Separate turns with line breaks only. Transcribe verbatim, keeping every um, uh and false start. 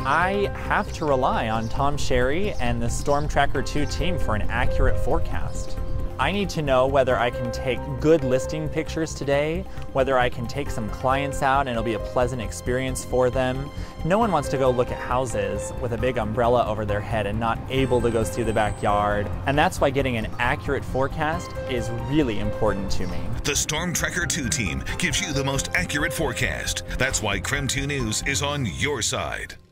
I have to rely on Tom Sherry and the Storm Tracker two team for an accurate forecast. I need to know whether I can take good listing pictures today, whether I can take some clients out and it'll be a pleasant experience for them. No one wants to go look at houses with a big umbrella over their head and not able to go see the backyard. And that's why getting an accurate forecast is really important to me.
The Storm Tracker two team gives you the most accurate forecast. That's why Creme two News is on your side.